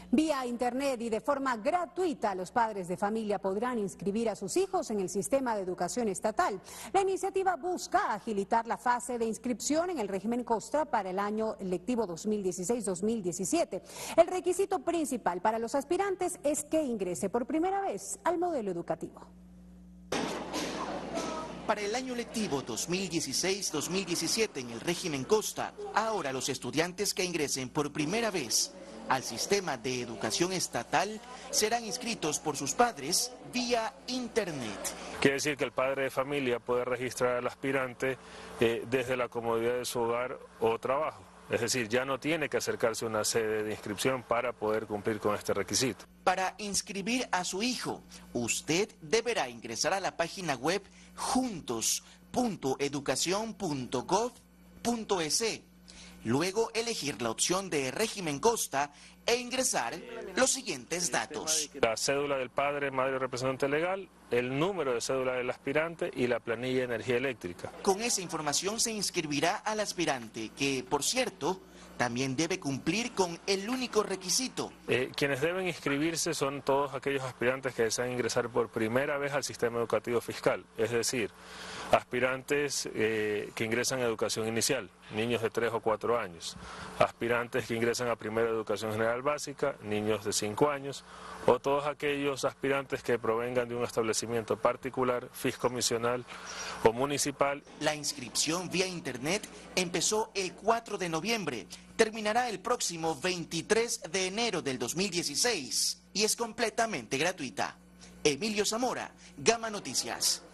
Vía internet y de forma gratuita, los padres de familia podrán inscribir a sus hijos en el sistema de educación estatal. La iniciativa busca agilitar la fase de inscripción en el régimen Costa para el año lectivo 2016-2017. El requisito principal para los aspirantes es que ingrese por primera vez al modelo educativo. Para el año lectivo 2016-2017 en el régimen Costa, ahora los estudiantes que ingresen por primera vez al sistema de educación estatal serán inscritos por sus padres vía internet. Quiere decir que el padre de familia puede registrar al aspirante desde la comodidad de su hogar o trabajo. Es decir, ya no tiene que acercarse a una sede de inscripción para poder cumplir con este requisito. Para inscribir a su hijo, usted deberá ingresar a la página web juntos.educacion.gov.es. Luego elegir la opción de régimen Costa e ingresar los siguientes datos. La cédula del padre, madre representante legal, el número de cédula del aspirante y la planilla de energía eléctrica. Con esa información se inscribirá al aspirante, que, por cierto, también debe cumplir con el único requisito. Quienes deben inscribirse son todos aquellos aspirantes que desean ingresar por primera vez al sistema educativo fiscal, es decir, aspirantes que ingresan a educación inicial, niños de 3 o 4 años, aspirantes que ingresan a primera educación general básica, niños de 5 años, o todos aquellos aspirantes que provengan de un establecimiento particular, fiscomisional o municipal. La inscripción vía internet empezó el 4 de noviembre, terminará el próximo 23 de enero del 2016 y es completamente gratuita. Emilio Zamora, Gama Noticias.